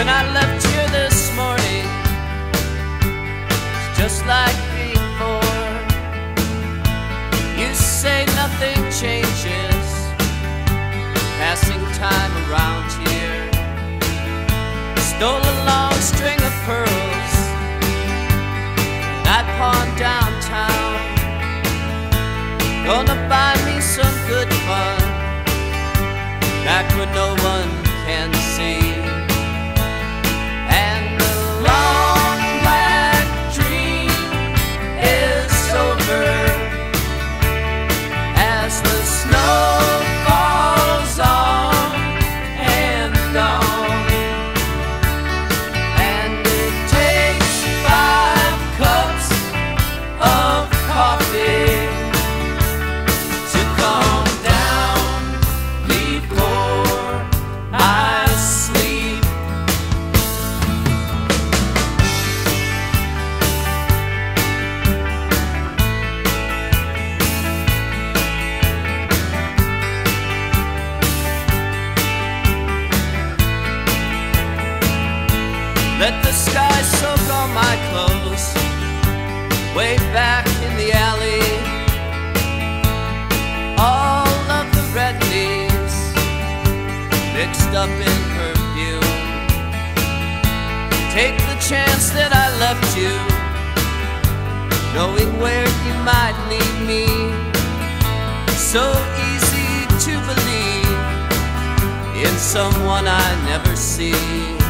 When I left here this morning, it's just like before. You say nothing changes, passing time around here. Stole a long string of pearls I pawned downtown. Gonna buy me some good fun back where no one can see. And the long black dream is over as the snow falls on and on. And it takes 5 cups of coffee to calm down before I sleep. Let the sky soak all my clothes way back in the alley. All of the red leaves mixed up in perfume. Take the chance that I left you, knowing where you might lead me. So easy to believe in someone I never see.